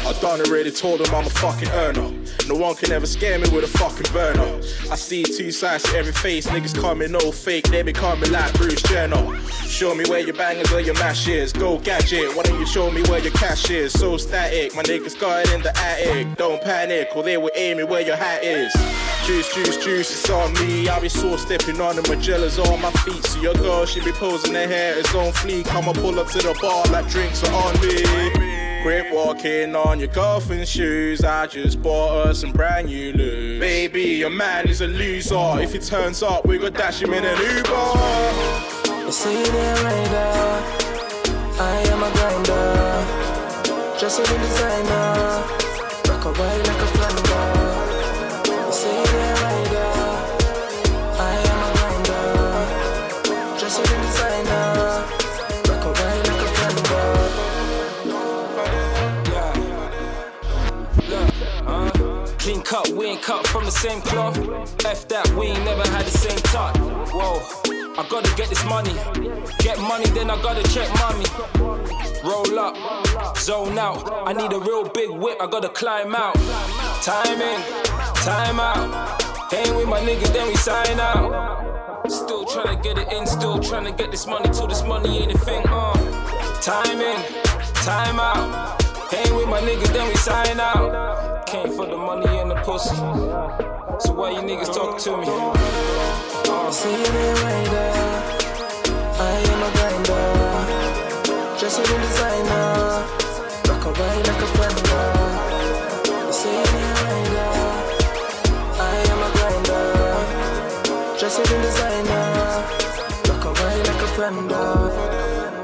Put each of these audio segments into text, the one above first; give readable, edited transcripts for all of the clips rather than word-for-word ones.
I done already told them I'm a fucking earner. No one can ever scare me with a fucking burner. I see two sides to every face. Niggas coming no fake, they be coming like Bruce Jenner. Show me where your bangers or your mash is. Go gadget, why don't you show me where your cash is? So static, my niggas got it in the attic. Don't panic, or they will aim me where your hat is. Juice, juice, juice, it's on me. I be sore stepping on the Magellas on my feet. So your girl, she be posing her hair, it's on fleek. I'ma pull up to the bar like drinks are on me. Grip walking on your girlfriend's shoes. I just bought her some brand new loot. Baby, your man is a loser. If he turns up, we gon' dash him in an Uber. You see the radar, I am a grinder. Just a designer, rock away like a plunder. You see the radar, I am a grinder. Just a designer, rock away like a plunder. Clean cut, we ain't cut from the same cloth. F that, we ain't never had the same touch. Whoa, I gotta get this money. Get money, then I gotta check mommy. Roll up, zone out. I need a real big whip, I gotta climb out. Time in, time out. Ain't with my niggas, then we sign out. Still tryna get it in, still tryna get this money till this money ain't a thing. Time in, time out. Ain't with my niggas, then we sign out. Came for the money and the pussy. So why you niggas talk to me? See me radar, I am a grinder. Just a designer, rock away like a plunder. See me radar, I am a grinder. Just a designer, rock away like a plunder.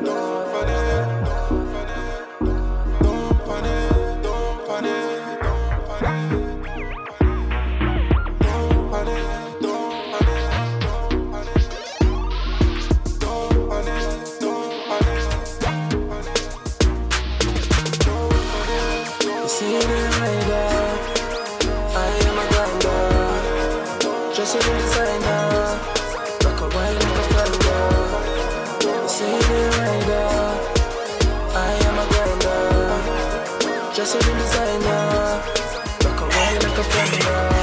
See me radar, I am a grinder. Just a designer, rock away like a plunder. See me radar, I am a grinder. Just a designer, rock away like a plunder.